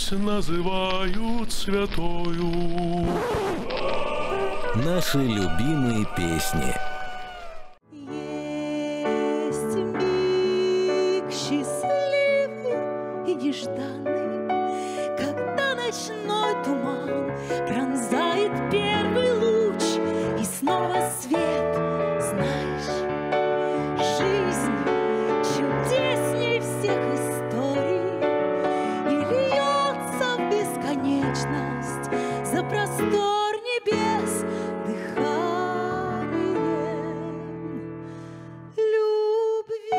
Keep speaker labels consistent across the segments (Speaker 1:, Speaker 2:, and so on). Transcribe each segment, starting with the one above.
Speaker 1: Смерть называют святою.
Speaker 2: Наши любимые песни.
Speaker 3: Есть миг счастливый и нежданный, когда ночной туман пронзает первый луч, и снова свет. Знаешь, жизнь чудесней всех историй и льется в бесконечность за простор небес дыханием любви.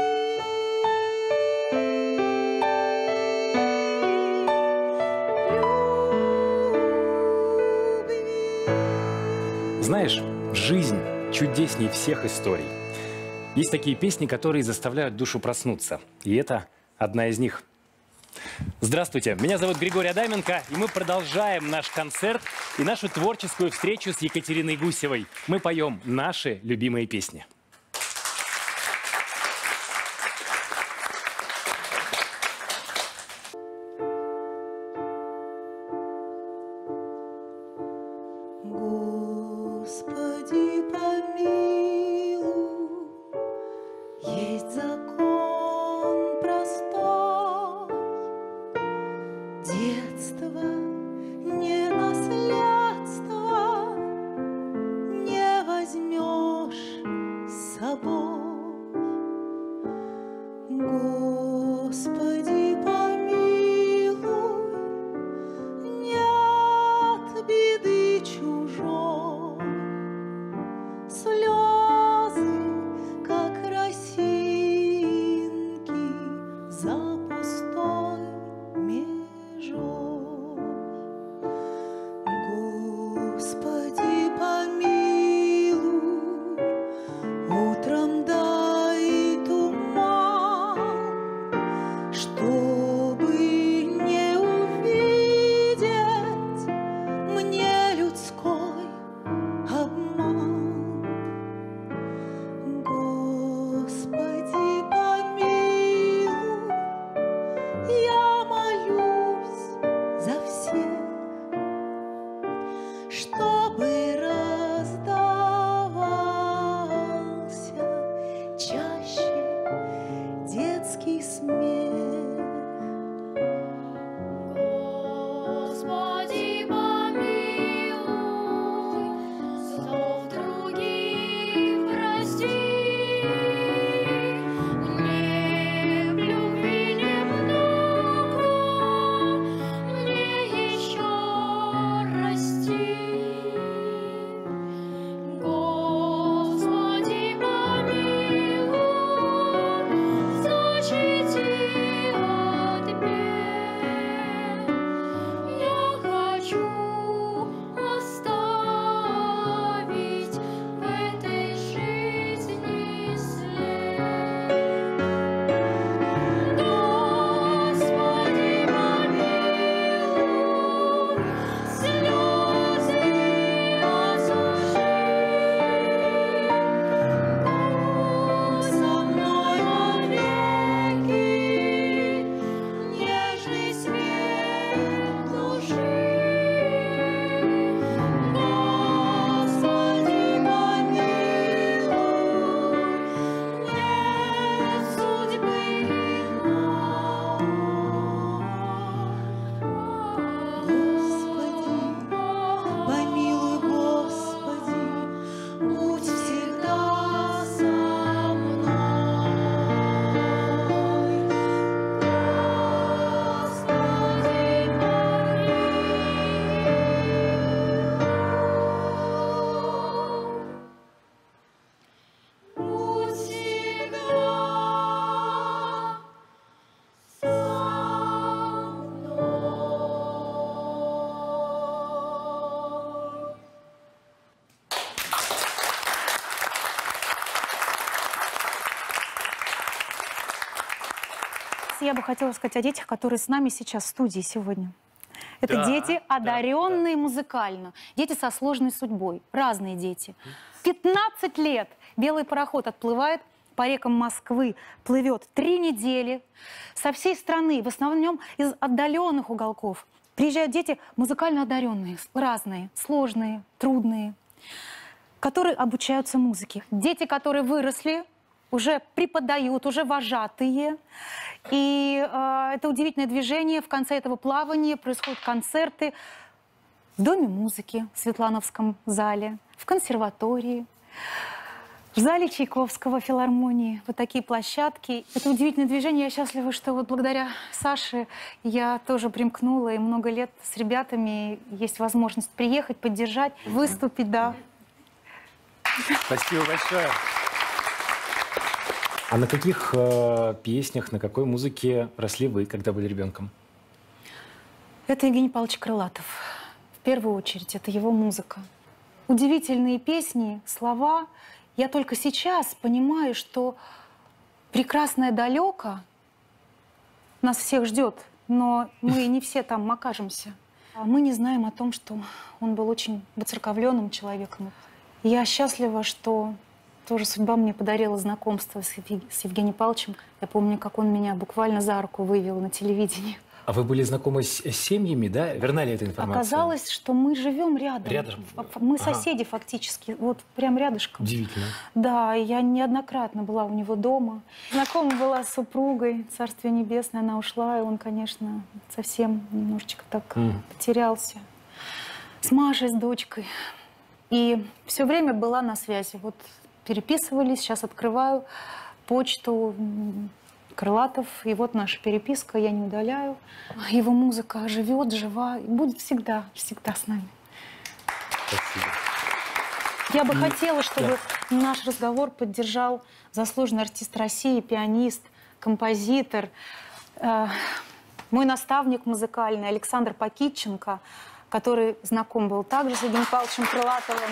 Speaker 4: Знаешь, жизнь чудесней всех историй. Есть такие песни, которые заставляют душу проснуться. И это одна из них. Здравствуйте, меня зовут Григорий Адаменко, и мы продолжаем наш концерт и нашу творческую встречу с Екатериной Гусевой. Мы поем наши любимые песни.
Speaker 3: Господи, помилуй, есть закон простой. Детство не наследство, не возьмешь с собой. Господи, помилуй, нет беды чужой. Слезы, как росинки за пустой межой. Господи, помилуй, утром дай туман, чтобы не увидеть мне людской обман. Господи, помилуй, я молюсь за всех, чтобы раздавался чаще детский смех.
Speaker 5: Господи, помилуй, зов других прости. Мне в любви немного, мне еще расти. Господи, помилуй, защити от бед. Я хочу оставить в этой жизни след. Господи, помилуй, слезы осуши. Будь со мной вовеки, нежный свет души. Господи, помилуй, нет судьбы иной.
Speaker 3: Помилуй, Господи, будь всегда со мной. Господи,
Speaker 5: Будь всегда со мной.
Speaker 6: Я бы хотела сказать о детях, которые с нами сейчас в студии сегодня. Это
Speaker 4: Да,
Speaker 6: дети, одаренные музыкально, дети со сложной судьбой, разные дети. 15 лет белый пароход отплывает, по рекам Москвы плывет 3 недели. Со всей страны, в основном из отдаленных уголков, приезжают дети музыкально одаренные, разные, сложные, трудные, которые обучаются музыке. Дети, которые выросли, уже преподают, уже вожатые. И это удивительное движение. В конце этого плавания происходят концерты в Доме музыки в Светлановском зале, в консерватории, в зале Чайковского филармонии. Вот такие площадки. Это удивительное движение. Я счастлива, что вот благодаря Саше я тоже примкнула. И много лет с ребятами есть возможность приехать, поддержать, выступить, да.
Speaker 4: Спасибо большое. А на каких песнях, на какой музыке росли вы, когда были ребенком?
Speaker 6: Это Евгений Павлович Крылатов. В первую очередь, это его музыка. Удивительные песни, слова. Я только сейчас понимаю, что прекрасное далеко нас всех ждет, но мы не все там окажемся. Мы не знаем о том, что он был очень воцерковленным человеком. Я счастлива, что тоже судьба мне подарила знакомство с Евгением Павловичем. Я помню, как он меня буквально за руку вывел на телевидении.
Speaker 4: А вы были знакомы с семьями, да? Верна ли эта информация?
Speaker 6: Оказалось, что мы живем рядом.
Speaker 4: Рядом?
Speaker 6: Мы соседи фактически, вот прям рядышком.
Speaker 4: Удивительно.
Speaker 6: Да, я неоднократно была у него дома. Знакома была с супругой, Царствие Небесное, она ушла, и он, конечно, совсем немножечко так потерялся. С Машей, с дочкой. И все время была на связи. Вот переписывались, сейчас открываю почту, Крылатов, и вот наша переписка, я не удаляю. Его музыка живет, жива, и будет всегда, всегда с нами.
Speaker 4: Спасибо.
Speaker 6: Я бы хотела, чтобы наш разговор поддержал заслуженный артист России, пианист, композитор, мой наставник музыкальный Александр Пакитченко, который знаком был также с Евгением Павловичем Крылатовым.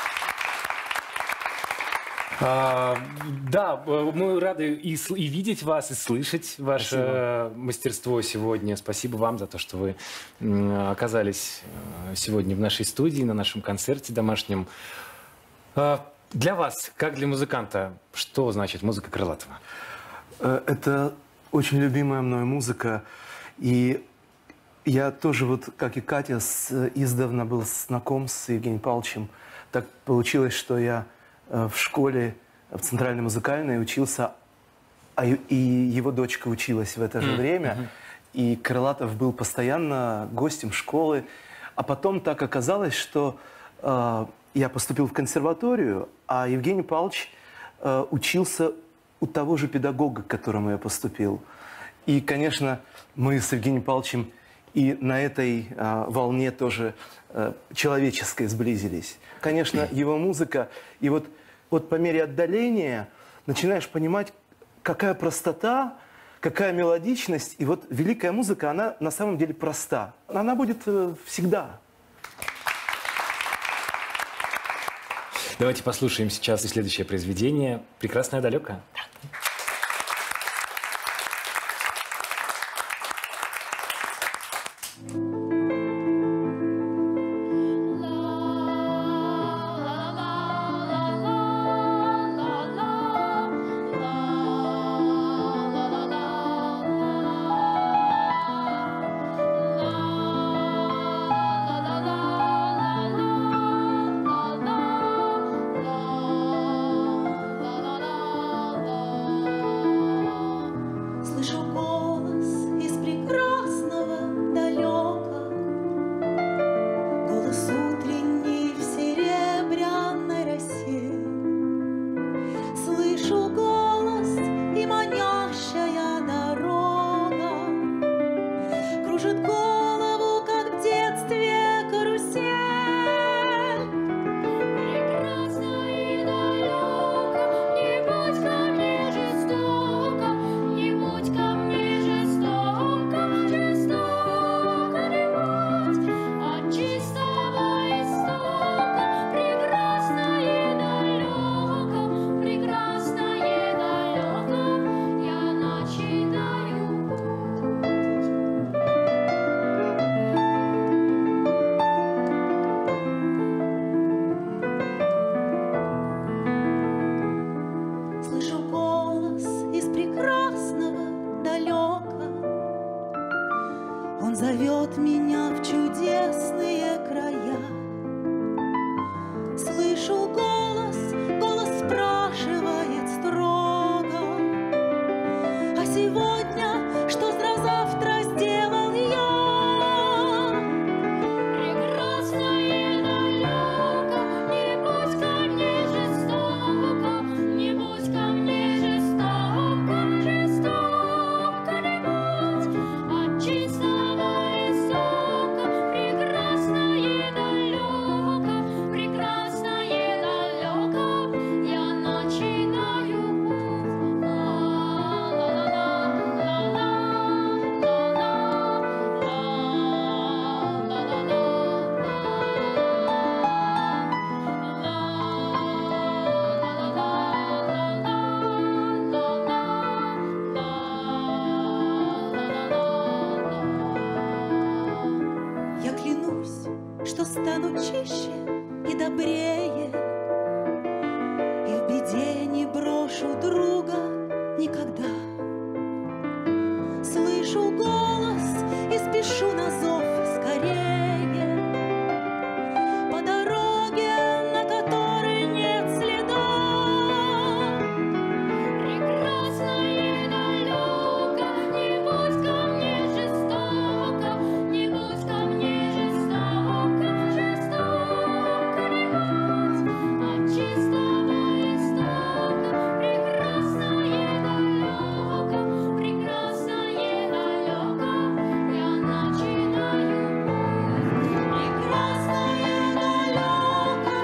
Speaker 4: Да, мы рады и видеть вас, и слышать ваше мастерство сегодня. Спасибо вам за то, что вы оказались сегодня в нашей студии, на нашем концерте домашнем. Для вас, как для музыканта, что значит музыка Крылатова?
Speaker 7: Это очень любимая мной музыка. И я тоже, вот как и Катя, издавна был знаком с Евгением Павловичем. Так получилось, что я в школе, в Центральной музыкальной учился, и его дочка училась в это же время. И Крылатов был постоянно гостем школы. А потом так оказалось, что я поступил в консерваторию, а Евгений Павлович учился у того же педагога, к которому я поступил. И, конечно, мы с Евгением Павловичем и на этой волне тоже человеческой сблизились. Конечно, его музыка, и вот по мере отдаления начинаешь понимать, какая простота, какая мелодичность. И вот великая музыка, она на самом деле проста. Она будет всегда.
Speaker 4: Давайте послушаем сейчас и следующее произведение «Прекрасное далеко».
Speaker 5: La
Speaker 3: зовет меня в чудесные края. Слышу голос, голос спрашивает строго: а сегодня что за завтра сделал я?
Speaker 5: Прекрасное далеко, не будь ко мне жестоко, не будь ко мне жестоко, жестоко не будь, от чистого истока. Прекрасное далеко, прекрасное далеко, я начинаю путь.
Speaker 3: Я клянусь, что стану чище и добрее, и в беде не брошу друга никогда. Слышу голос и спешу на зов скорее, по дороге, на которой нет следа.
Speaker 5: Прекрасное далеко, не будь ко мне жестоко, не будь ко мне жестоко, жестоко не будь, от чистого истока. Прекрасное далеко, прекрасное далеко, я начинаю путь. Прекрасное далеко,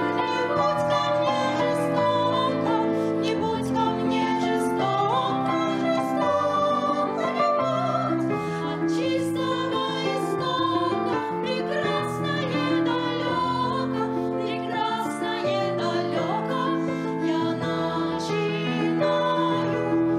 Speaker 5: не будь ко мне жестоко, жестоко не будь, от чистого истока. Прекрасное далеко, прекрасное далеко, я начинаю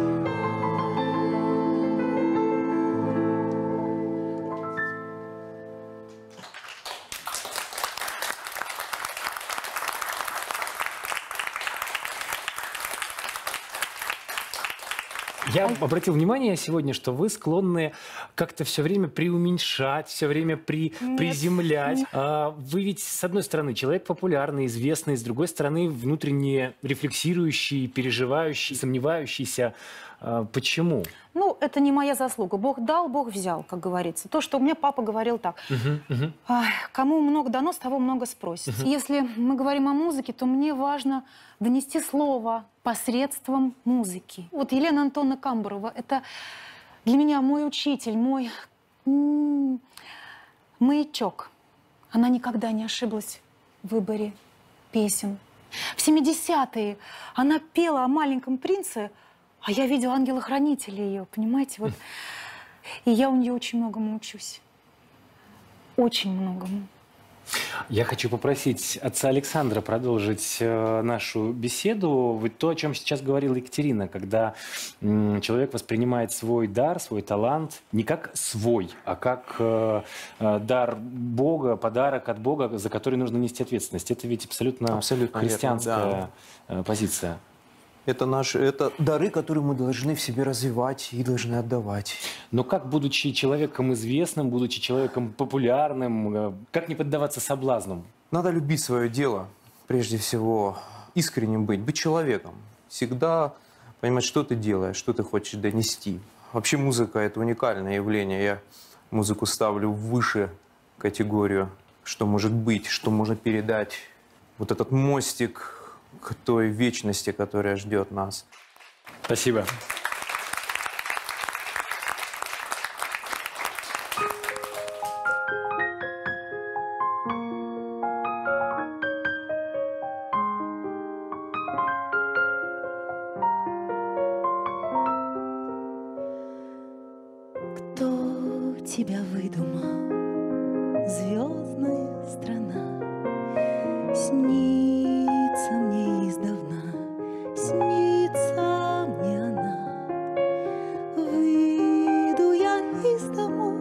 Speaker 4: Я обратил внимание сегодня, что вы склонны как-то все время преуменьшать, все время приземлять. Вы ведь, с одной стороны, человек популярный, известный, с другой стороны, внутренне рефлексирующий, переживающий, сомневающийся. Почему?
Speaker 6: Ну, это не моя заслуга. Бог дал, Бог взял, как говорится. То, что у меня папа говорил так. Ай, кому много дано, с того много спросить. Если мы говорим о музыке, то мне важно донести слово посредством музыки. Вот Елена Антоновна Камбурова — это для меня мой учитель, мой маячок. Она никогда не ошиблась в выборе песен. В 70-е она пела о маленьком принце, а я видела ангела-хранителя ее, понимаете? Вот. И я у нее очень многому учусь. Очень многому.
Speaker 4: Я хочу попросить отца Александра продолжить нашу беседу. Вот то, о чем сейчас говорила Екатерина, когда человек воспринимает свой дар, свой талант не как свой, а как дар Бога, подарок от Бога, за который нужно нести ответственность. Это ведь абсолютно христианская позиция.
Speaker 8: Это дары, которые мы должны в себе развивать и должны отдавать.
Speaker 4: Но как, будучи человеком известным, будучи человеком популярным, как не поддаваться соблазнам?
Speaker 8: Надо любить свое дело, прежде всего, искренним быть человеком. Всегда понимать, что ты делаешь, что ты хочешь донести. Вообще музыка – это уникальное явление. Я музыку ставлю выше категорию, что может быть, что можно передать. Вот этот мостик к той вечности, которая ждет нас.
Speaker 4: Спасибо.
Speaker 3: Кто тебя выдумал, звездная страна? Снится мне издавна, снится мне она. Выйду я из дому,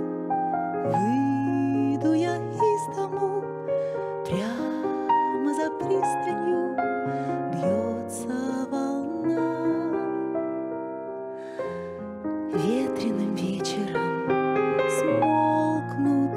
Speaker 3: выйду я из дому, прямо за пристанью бьется волна. Ветреным вечером смолкнут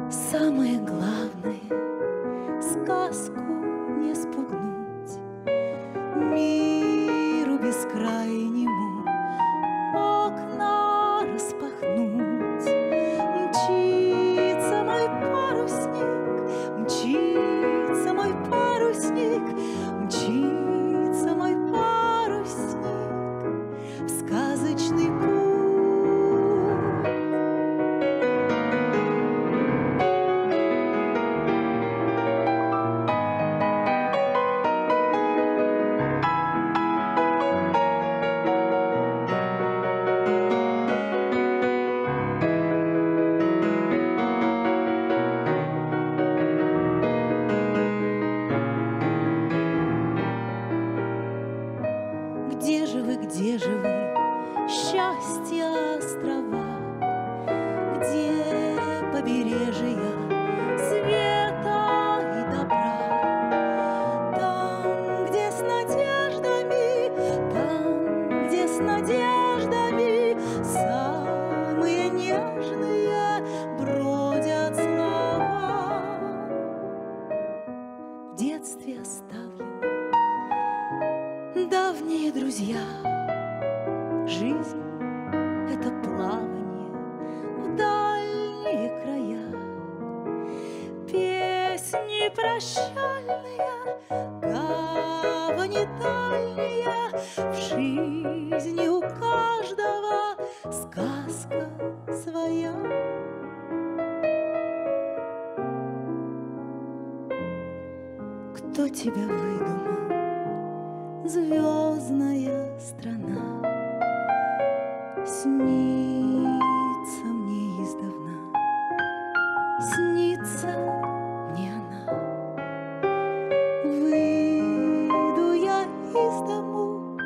Speaker 3: Самое главное — сказку не спугнуть, миру бескрайнему окна распахнуть. Мчится мой парусник, мчится мой парусник, мчится мой парусник в сказочный путь. Где же вы, счастье острова? Где побережья света и добра? Там, где с надеждами, там, где с надеждами самые нежные бродят слова. В детстве оставлены давние друзья. Жизнь — это плавание в дальние края. Песни прощальные, гавани дальние. В жизни у каждого сказка своя. Кто тебя выдумал, звездная страна? Снится мне издавна, снится мне она. Выйду я из дому,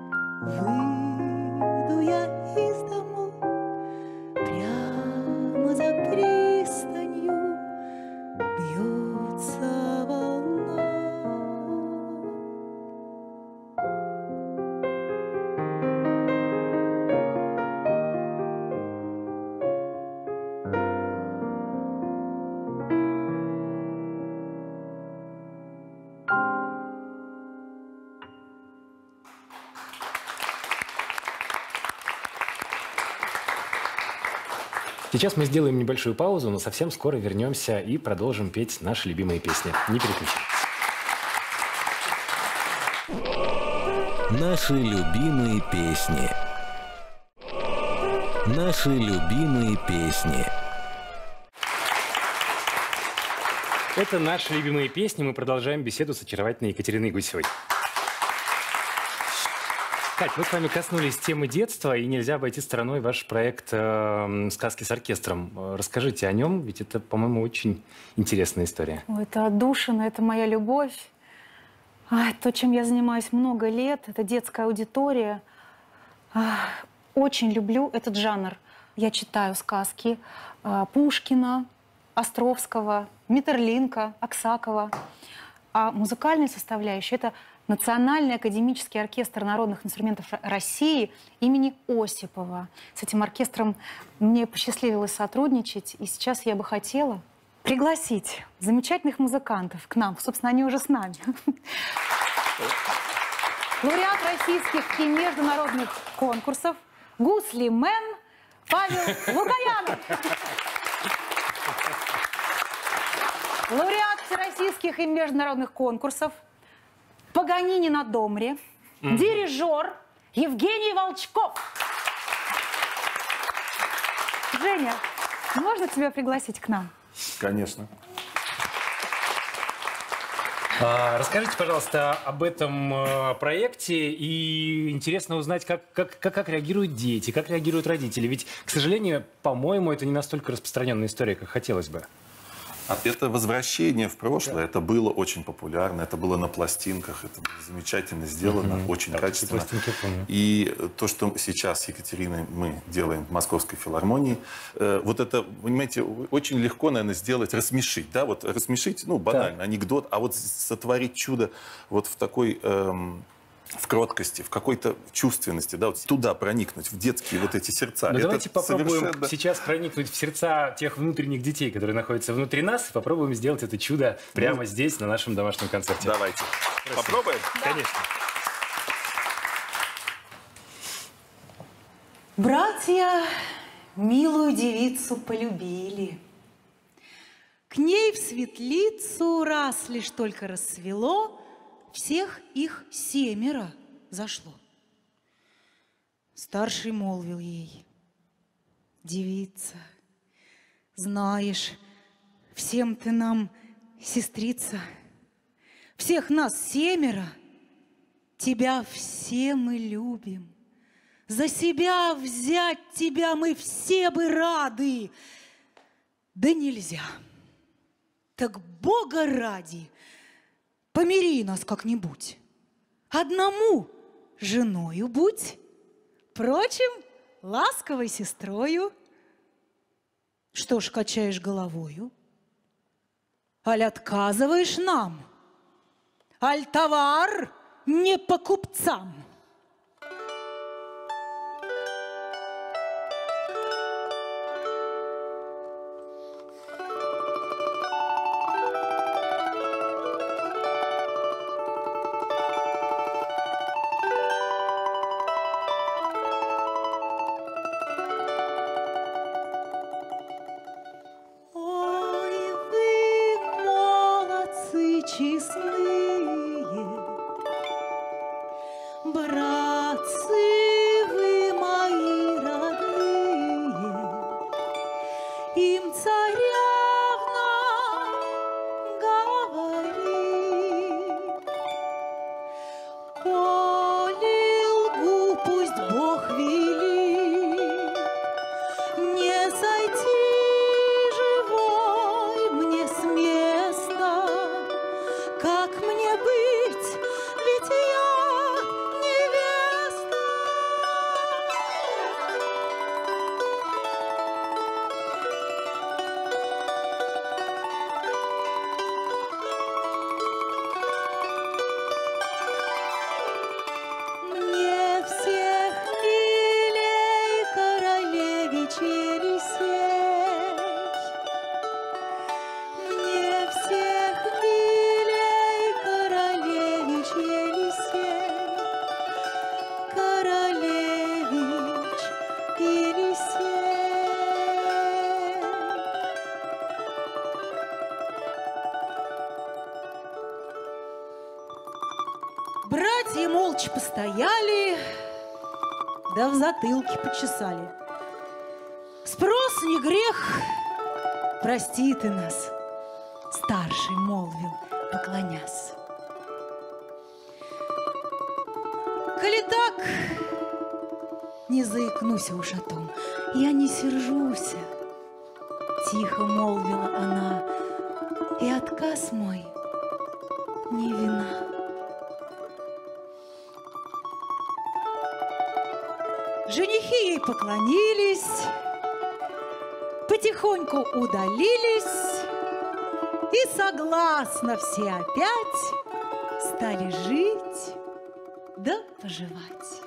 Speaker 3: выйду я из дому, прямо за пристанью бьется волна.
Speaker 4: Сейчас мы сделаем небольшую паузу, но совсем скоро вернемся и продолжим петь наши любимые песни. Не переключайтесь.
Speaker 2: Наши любимые песни. Наши любимые песни.
Speaker 4: Это наши любимые песни. Мы продолжаем беседу с очаровательной Екатериной Гусевой. Кать, мы с вами коснулись темы детства, и нельзя обойти стороной ваш проект «Сказки с оркестром». Расскажите о нем, ведь это, по-моему, очень интересная история.
Speaker 6: Это отдушина, это моя любовь. То, чем я занимаюсь много лет, это детская аудитория. Очень люблю этот жанр. Я читаю сказки Пушкина, Островского, Миттерлинка, Аксакова. А музыкальная составляющая — это Национальный академический оркестр народных инструментов России имени Осипова. С этим оркестром мне посчастливилось сотрудничать, и сейчас я бы хотела пригласить замечательных музыкантов к нам. Собственно, они уже с нами. Лауреат российских и международных конкурсов, гуслимен Павел Лукаянов. Лауреат всероссийских и международных конкурсов, Паганини на домре, дирижер Евгений Волчков. Женя, можно тебя пригласить к нам?
Speaker 1: Конечно.
Speaker 4: Расскажите, пожалуйста, об этом проекте. И интересно узнать, как реагируют дети, как реагируют родители. Ведь, к сожалению, по-моему, это не настолько распространенная история, как хотелось бы.
Speaker 9: Это возвращение в прошлое, это было очень популярно, это было на пластинках, это было замечательно сделано, очень качественно. И то, что сейчас с Екатериной мы делаем в Московской филармонии, вот это, понимаете, очень легко, наверное, сделать, рассмешить, да, вот рассмешить, ну, банально, анекдот, а вот сотворить чудо вот в такой в кроткости, в какой-то чувственности, да, вот туда проникнуть, в детские вот эти сердца.
Speaker 4: Ну,
Speaker 9: Это
Speaker 4: давайте попробуем
Speaker 9: совершенно-
Speaker 4: сейчас проникнуть в сердца тех внутренних детей, которые находятся внутри нас, и попробуем сделать это чудо прямо здесь, на нашем домашнем концерте.
Speaker 9: Давайте. Попробуем?
Speaker 4: Конечно.
Speaker 3: Братья милую девицу полюбили. К ней в светлицу раз лишь только рассвело, всех их 7 зашло. Старший молвил ей: девица, знаешь, всем ты нам сестрица, всех нас 7, тебя все мы любим. За себя взять тебя мы все бы рады, да нельзя. Так Бога ради, помири нас как-нибудь. Одному женою будь, прочим, ласковой сестрою. Что ж, качаешь головою? Аль отказываешь нам? Аль товар не по купцам? Ой, вы молодцы честные, братцы вы мои родные, им царевна говорит: коли лгу, пусть Бог велит, не сойти живой мне с места. Как мне быть, ведь я невеста? Мне всех милей королевич Елисей, мне всех милей королевич Елисей, королевич Елисей. Братья молча постояли, да в затылке почесали. Спрос не грех, прости ты нас, старший молвил, поклонясь. Коли так, не заикнусь уж о том, я не сержусь, тихо молвила она, и отказ мой не вина. Женихи ей поклонились, потихоньку удалились, и согласно все опять стали жить да поживать.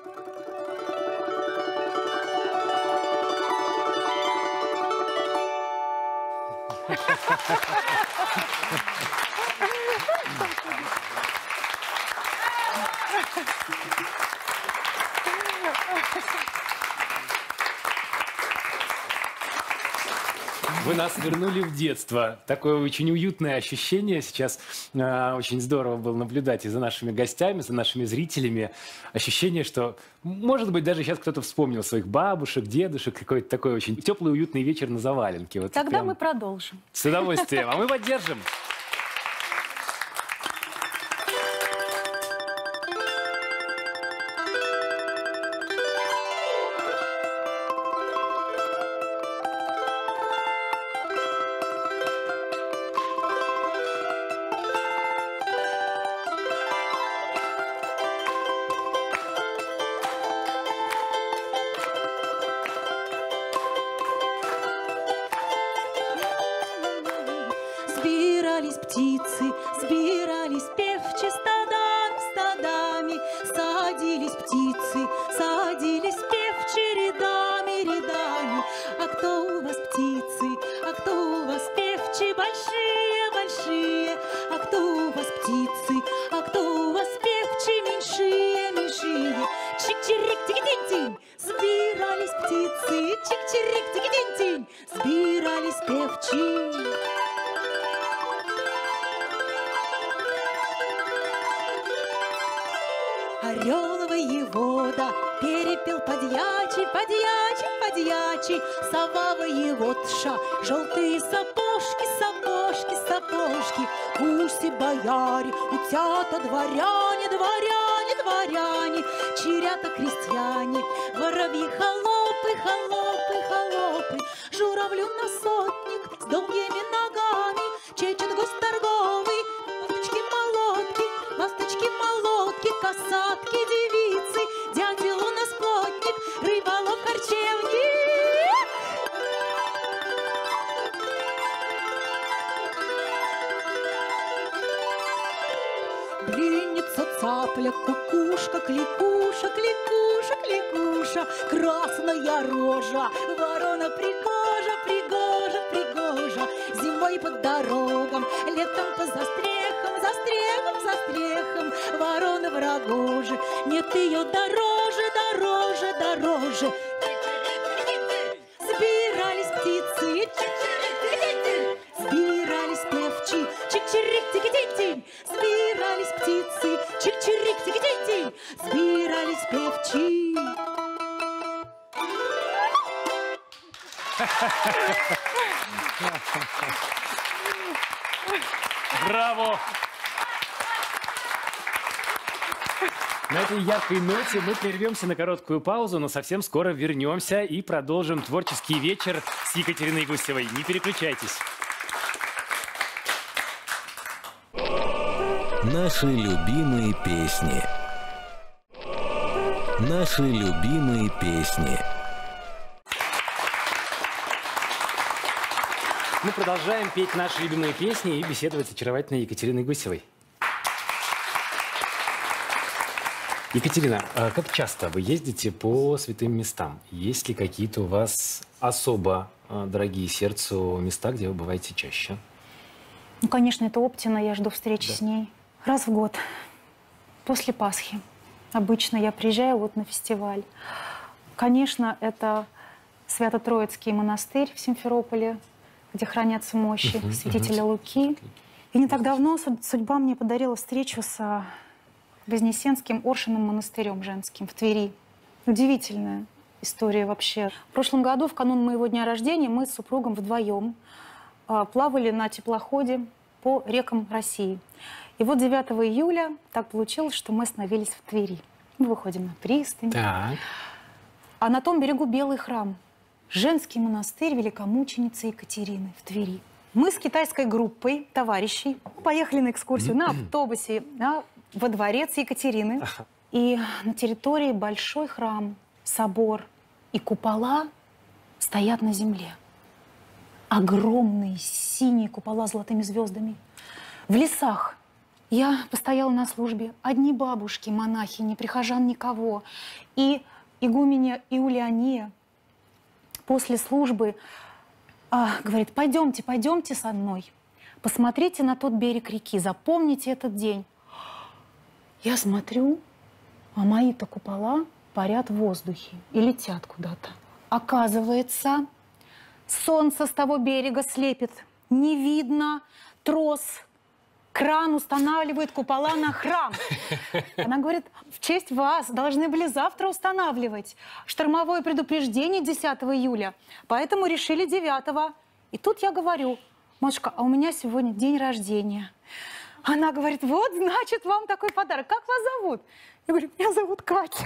Speaker 4: Вы нас вернули в детство. Такое очень уютное ощущение. Сейчас очень здорово было наблюдать и за нашими гостями, за нашими зрителями. Ощущение, что, может быть, даже сейчас кто-то вспомнил своих бабушек, дедушек. Какой-то такой очень теплый, уютный вечер на заваленке. Вот
Speaker 6: Тогда
Speaker 4: прям
Speaker 6: мы продолжим.
Speaker 4: с удовольствием. А мы поддержим.
Speaker 3: Сбирались птицы, сбирались певчи стадами, стадами, певчи большие-большие? А кто у вас птицы? А кто у вас певчи меньшие-меньшие? Чик-чирик-тики-тинь-тинь, сбирались птицы. Чик-чирик-тики-тинь-тинь, сбирались певчи. Орел воевода перепел подьячий, подьячий, подьячий. Сова воеводша, желтые сапожки, сапожки, сапожки. Гуси бояре, утята дворяне, дворяне, дворяне. Чирята крестьяне, воробьи холопы, холопы, холопы. Журавлю на сотник с долгими ногами. Чечен гость торговый, ласточки-молотки, ласточки-молотки, касатки, девицы, дятел у нас плотник, рыболов харчевник. Блинница, цапля, кукушка, кликуша, кликуша, кликуша, красная рожа, ворона пригожа, пригожа, пригожа, зимой под дорогам, летом по застрехам, застрехам, застрехам, ворона в рогоже, нет ее дороже, дороже, дороже. Сбирались птицы, сбирались певчи, чик-чирик-тики-тинь-тинь, сбирались птицы, чик-чирик-тики-тинь-тинь, сбирались певчи.
Speaker 4: Браво! На этой яркой ноте мы прервемся на короткую паузу, но совсем скоро вернемся и продолжим творческий вечер с Екатериной Гусевой. Не переключайтесь.
Speaker 2: Наши любимые песни. Наши любимые песни.
Speaker 4: Мы продолжаем петь наши любимые песни и беседовать с очаровательной Екатериной Гусевой. Екатерина, а как часто вы ездите по святым местам? Есть ли какие-то у вас особо дорогие сердцу места, где вы бываете чаще?
Speaker 6: Ну, конечно, это Оптина, я жду встречи с ней. Раз в год, после Пасхи. Обычно я приезжаю вот на фестиваль. Конечно, это Свято-Троицкий монастырь в Симферополе, где хранятся мощи святителя Луки. И не так давно судьба мне подарила встречу с Вознесенским Оршиным монастырем женским в Твери. Удивительная история вообще. В прошлом году, в канун моего дня рождения, мы с супругом вдвоем плавали на теплоходе по рекам России. И вот 9 июля так получилось, что мы остановились в Твери. Мы выходим на пристань.
Speaker 4: Так.
Speaker 6: А на том берегу Белый храм. Женский монастырь великомученицы Екатерины в Твери. Мы с китайской группой товарищей поехали на экскурсию на автобусе во дворец Екатерины. И на территории большой храм, собор и купола стоят на земле. Огромные синие купола с золотыми звездами. В лесах. Я постояла на службе. Одни бабушки, монахини, прихожан никого. И игуменья Иулиания после службы говорит: пойдемте, пойдемте со мной. Посмотрите на тот берег реки, запомните этот день. Я смотрю, а мои-то купола парят в воздухе и летят куда-то. Оказывается, солнце с того берега слепит. Не видно, трос, кран устанавливает купола на храм. Она говорит: в честь вас должны были завтра устанавливать. Штормовое предупреждение 10 июля, поэтому решили 9. И тут я говорю: матушка, а у меня сегодня день рождения. Она говорит: вот, значит, вам такой подарок. Как вас зовут? Я говорю: меня зовут Катя.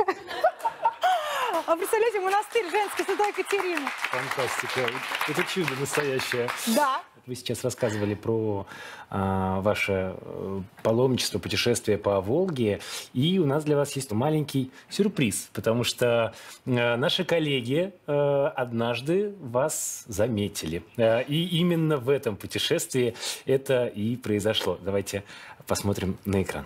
Speaker 6: А представляете, монастырь женский Святой Екатерины.
Speaker 4: Фантастика. Это чудо настоящее.
Speaker 6: Да.
Speaker 4: Вы сейчас рассказывали про ваше паломничество, путешествие по Волге. И у нас для вас есть маленький сюрприз, потому что наши коллеги однажды вас заметили. И именно в этом путешествии это и произошло. Давайте посмотрим на экран.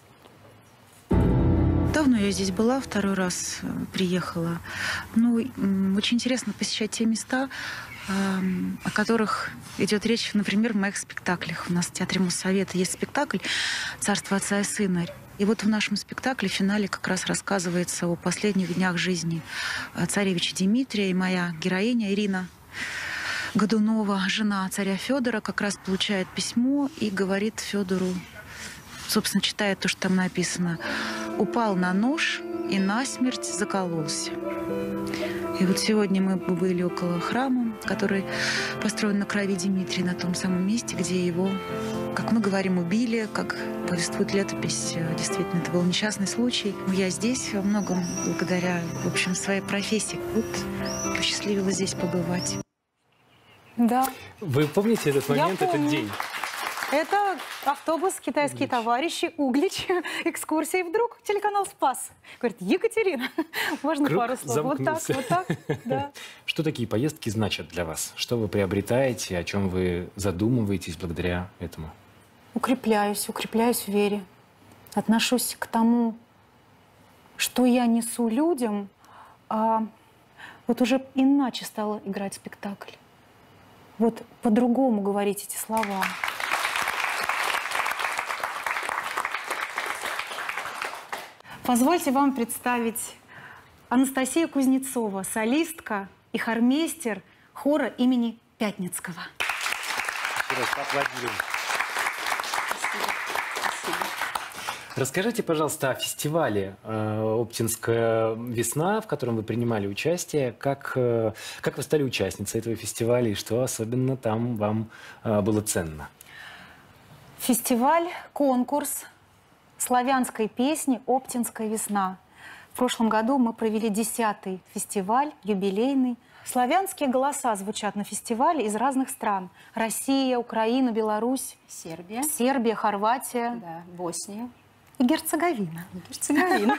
Speaker 10: Давно я здесь была, второй раз приехала. Ну, очень интересно посещать те места, о которых идет речь, например, в моих спектаклях. У нас в Театре Моссовета есть спектакль «Царство отца и сына». И вот в нашем спектакле в финале как раз рассказывается о последних днях жизни царевича Дмитрия. И моя героиня Ирина Годунова, жена царя Федора, как раз получает письмо и говорит Федору, собственно, читает то, что там написано: «Упал на нож и насмерть закололся». И вот сегодня мы были около храма, который построен на крови Дмитрия, на том самом месте, где его, как мы говорим, убили, как повествует летопись. Действительно, это был несчастный случай. Я здесь во многом благодаря, в общем, своей профессии. Вот посчастливилась здесь побывать.
Speaker 6: Да.
Speaker 4: Вы помните этот момент, этот день?
Speaker 6: Это автобус «Китайские товарищи», Углич, экскурсия. И вдруг телеканал «Спас». Говорит: Екатерина, можно
Speaker 4: Круг
Speaker 6: пару слов?
Speaker 4: замкнулся.
Speaker 6: Вот так, да.
Speaker 4: Что такие поездки значат для вас? Что вы приобретаете, о чем вы задумываетесь благодаря этому?
Speaker 6: Укрепляюсь в вере. Отношусь к тому, что я несу людям, а вот уже иначе стала играть спектакль. Вот по-другому говорить эти слова. Позвольте вам представить Анастасию Кузнецова, солистка и хормейстер хора имени Пятницкого.
Speaker 4: Еще раз поаплодируем. Расскажите, пожалуйста, о фестивале «Оптинская весна», в котором вы принимали участие. Как вы стали участницей этого фестиваля и что особенно там вам было ценно?
Speaker 6: Фестиваль, конкурс славянской песни «Оптинская весна». В прошлом году мы провели 10-й фестиваль, юбилейный. Славянские голоса звучат на фестивале из разных стран. Россия, Украина, Беларусь, Сербия, Хорватия,
Speaker 11: Да, Босния.
Speaker 6: и Герцеговина.
Speaker 11: Герцеговина.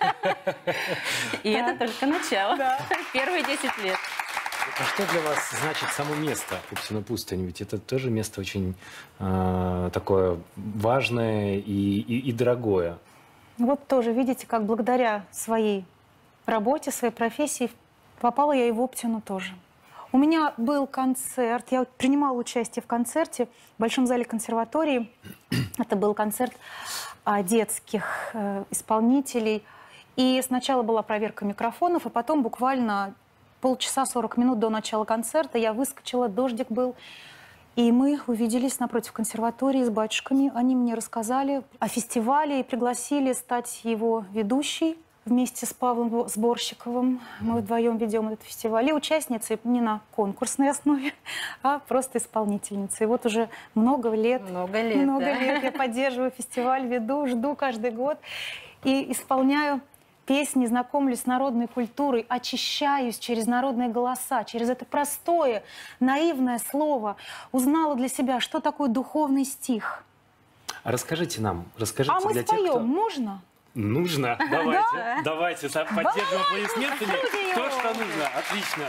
Speaker 11: И это только начало. Первые 10 лет.
Speaker 4: А что для вас значит само место Оптина пустынь? Ведь это тоже место очень такое важное и дорогое.
Speaker 6: Вот тоже, видите, как благодаря своей работе, своей профессии попала я и в Оптину тоже. У меня был концерт, я принимала участие в концерте в Большом зале консерватории. Это был концерт детских исполнителей. И сначала была проверка микрофонов, а потом буквально полчаса, 40 минут до начала концерта я выскочила, дождик был. И мы увиделись напротив консерватории с батюшками. Они мне рассказали о фестивале и пригласили стать его ведущей вместе с Павлом Сборщиковым. Мы вдвоем ведем этот фестиваль. И участницей не на конкурсной основе, а просто исполнительницей. И вот уже много лет я поддерживаю фестиваль, веду, жду каждый год. И исполняю песни, знакомлюсь с народной культурой, очищаюсь через народные голоса, через это простое, наивное слово. Узнала для себя, что такое духовный стих.
Speaker 4: Расскажите нам,
Speaker 6: А мы
Speaker 4: для
Speaker 6: споем,
Speaker 4: тех, кто...
Speaker 6: можно?
Speaker 4: Нужно? Давайте поддержим аплодисментами. То, что нужно. Отлично.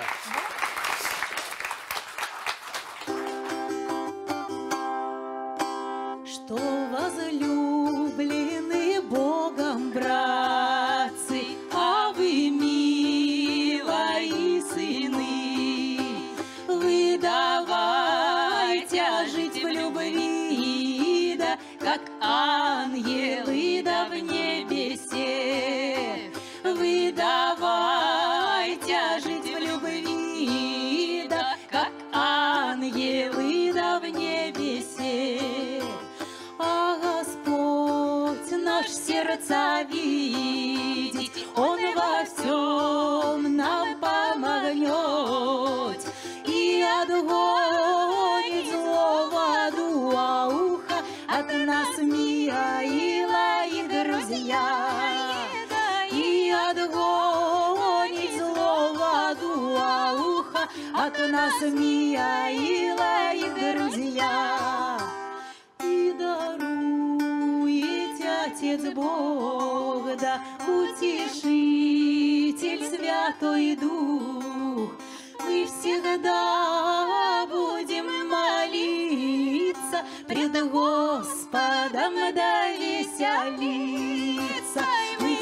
Speaker 3: Что возлюблены Богом братцы, а вы, милые сыны, вы давайте жить в любви, да как ангелы, да в небесе. Вы давайте жить в любви, да как ангелы, да в небесе. А Господь наш сердца видеть, Он во всем нам помогнет и отгонит злого духа от нас, милые друзья, и отгонит злого духа от нас, милые друзья. И дарует Отец Бог, да Утешитель Святой Дух. Мы всегда будем молиться пред Господом, да веселиться. Мы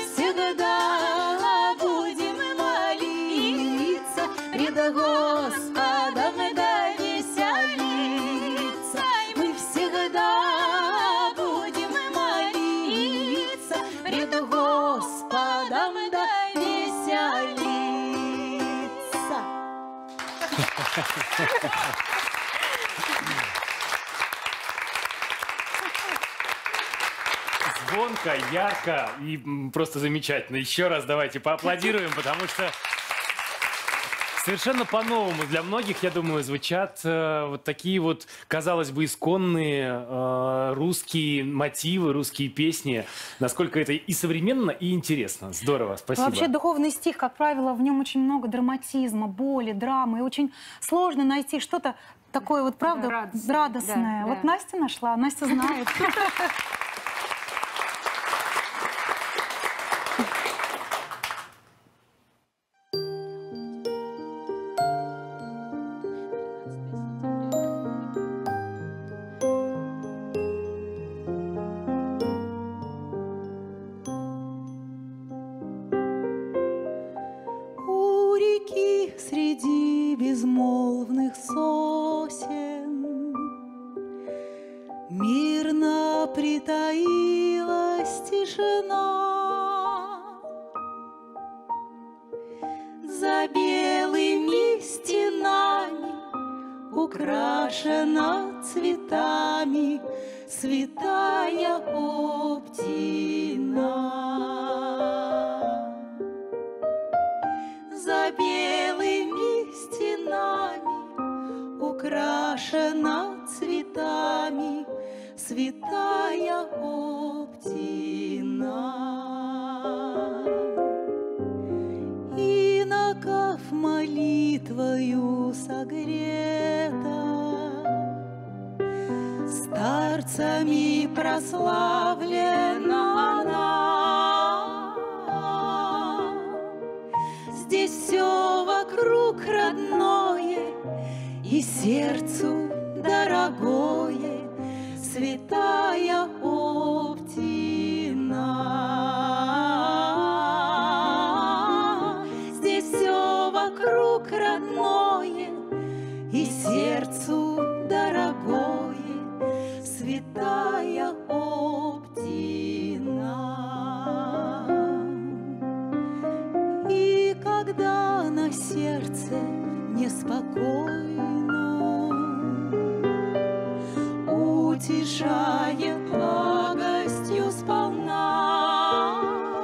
Speaker 3: всегда будем молиться пред Господом,
Speaker 4: Звонко, ярко и просто замечательно. Еще раз давайте поаплодируем, потому что совершенно по-новому для многих, я думаю, звучат вот такие вот, казалось бы, исконные русские мотивы, русские песни. Насколько это и современно, и интересно. Здорово, спасибо.
Speaker 6: Вообще духовный стих, как правило, в нем очень много драматизма, боли, драмы. И очень сложно найти что-то такое вот, правда, радостное.
Speaker 11: Да,
Speaker 6: вот Настя нашла, Настя знает.
Speaker 3: У реки среди безмолвных сосен мирно притаилась тишина. За белыми стенами украшена цветами святая Оптина. За белыми стенами украшена цветами святая Оптина. Иноков молитвою согрета, старцами прославлена она. Здесь все вокруг родное и сердцу дорогое, святая Оптина. Здесь все вокруг родное и сердцу дорогое, святая Оптина. И когда на сердце неспокойно, утешает благостью сполна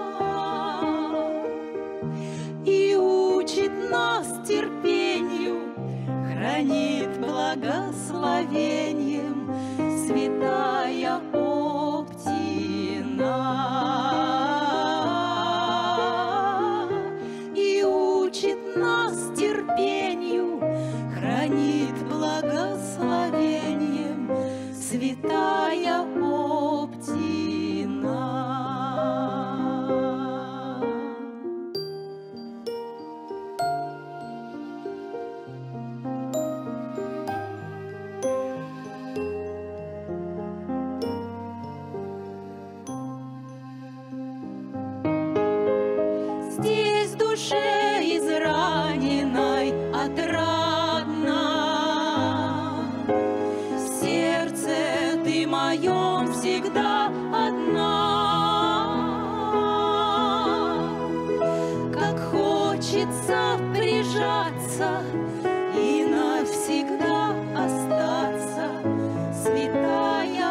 Speaker 3: и учит нас терпению, хранит благословением святая Оптина. И учит нас терпению, хранит благословением святая Оптина. Здесь душе израненной отрадно, в сердце ты моем всегда одна. Как хочется прижаться и навсегда остаться, святая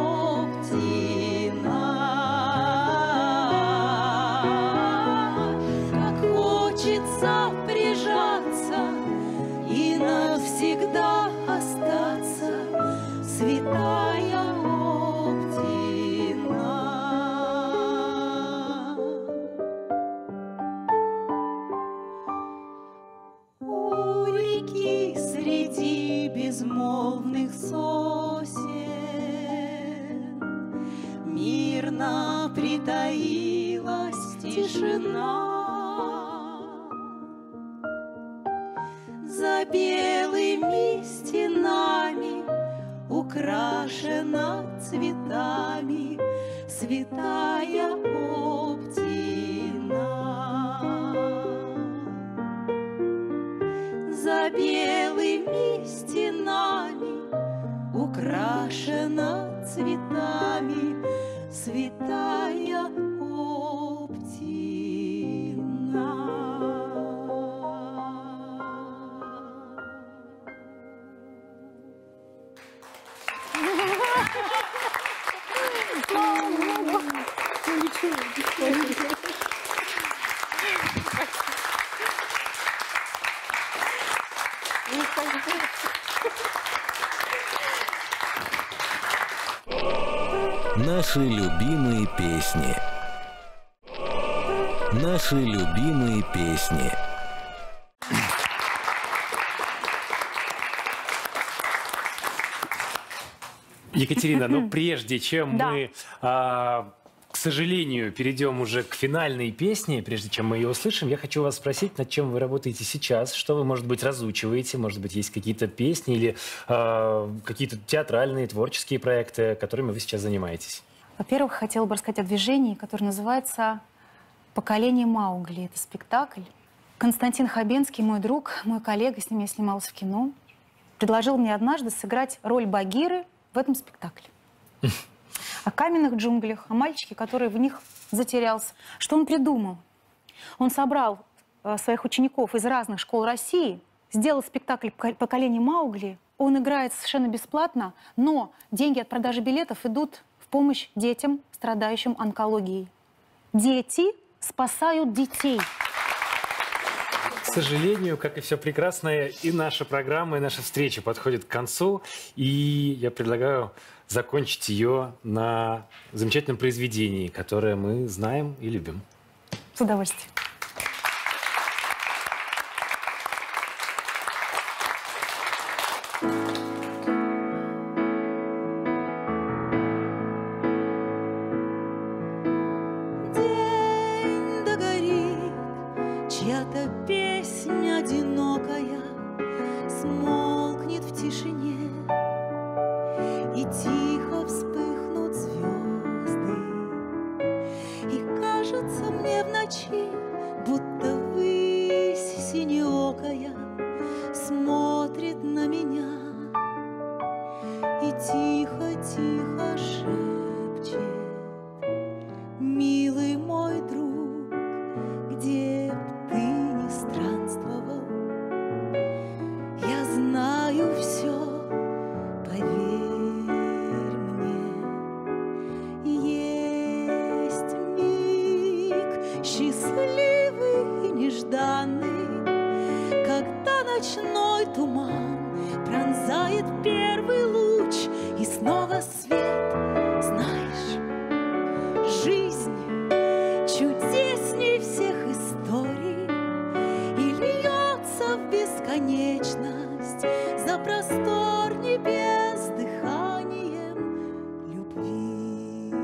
Speaker 3: Оптина. Как хочется прижаться и навсегда остаться, святая Оптина. У реки среди безмолвных сосен мирно притаилась тишина. За белыми стенами украшена цветами святая Оптина. За белыми стенами украшена цветами святая Оптина.
Speaker 6: Слава Богу!
Speaker 2: Наши любимые песни. Наши любимые песни.
Speaker 4: Екатерина, но прежде чем
Speaker 6: Да.
Speaker 4: мы, к сожалению, перейдем уже к финальной песне, прежде чем мы ее услышим, я хочу вас спросить, над чем вы работаете сейчас, что вы, может быть, разучиваете, может быть, есть какие-то песни или какие-то театральные, творческие проекты, которыми вы сейчас занимаетесь.
Speaker 6: Во-первых, хотела бы рассказать о движении, которое называется «Поколение Маугли». Это спектакль. Константин Хабенский, мой друг, мой коллега, с ним я снималась в кино, предложил мне однажды сыграть роль Багиры в этом спектакле. О каменных джунглях, о мальчике, который в них затерялся. Что он придумал? Он собрал своих учеников из разных школ России, сделал спектакль «Поколение Маугли». Он играет совершенно бесплатно, но деньги от продажи билетов идут в помощь детям, страдающим онкологией. Дети спасают детей.
Speaker 4: К сожалению, как и все прекрасное, и наша программа, и наша встреча подходит к концу. И я предлагаю закончить ее на замечательном произведении, которое мы знаем и любим.
Speaker 6: С удовольствием.
Speaker 3: День догорит, чья-то песнь одинокая смолкнет в тишине, и тихо вспыхнут звезды. И кажется мне в ночи, будто высь синеокая смотрит на меня и тихо-тихо шепчет: милый мой друг, где б ты ни странствовал, я знаю все, поверь мне. Есть миг счастливый и нежданный, когда ночной туман пронзает первый луч, и снова свет. Знаешь, жизнь чудесней всех историй и льется в бесконечность за простор небес дыханием любви.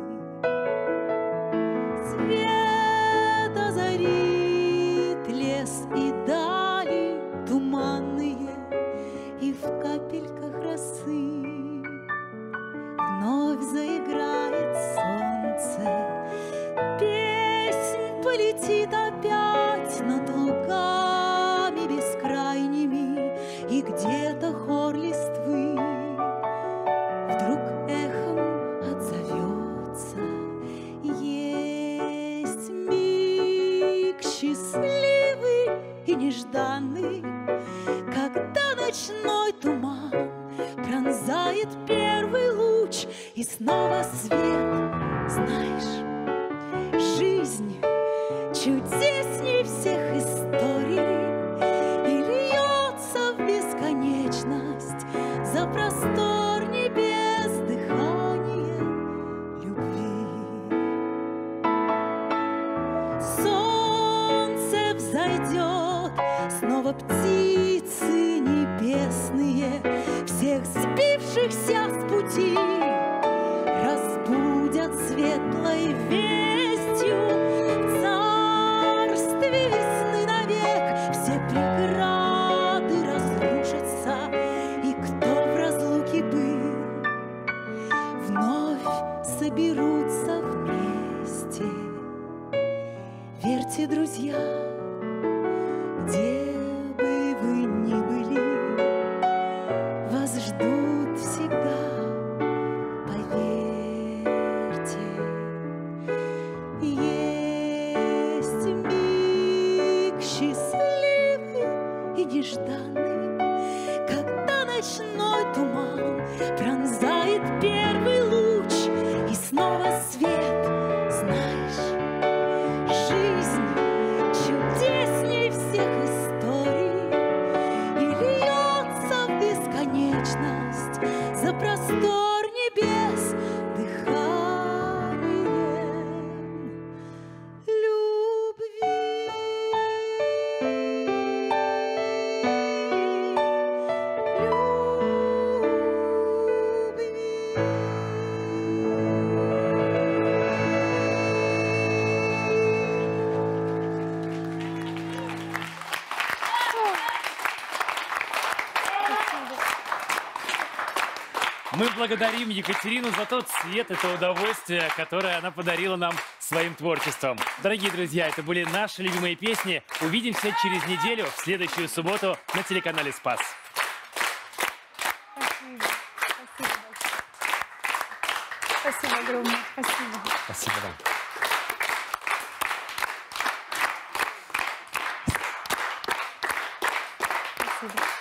Speaker 3: Свет озарит лес и дали туманные, и в капельках росы вновь заиграет солнце. Песнь полетит опять над лугами бескрайними, и где-то хор листвы вдруг эхом отзовется. Есть миг счастливый и нежданный, когда ночной туман пронзает первый луч, и снова свет. Знаешь, жизнь чудесней всех историй и льется в бесконечность за простор небес дыханием любви. Солнце взойдет, снова птицы небесные всех сбившихся с пути разбудят светлой вестью. В царстве весны навек все преграды разрушатся, и кто в разлуке был, вновь соберутся вместе. Верьте, друзья, где бы вы ни были, вас ждут всегда
Speaker 4: Мы благодарим Екатерину за тот свет, это удовольствие, которое она подарила нам своим творчеством. Дорогие друзья, это были наши любимые песни. Увидимся через неделю, в следующую субботу на телеканале «Спас».
Speaker 6: Спасибо огромное. Спасибо.
Speaker 4: Спасибо вам.
Speaker 6: Спасибо.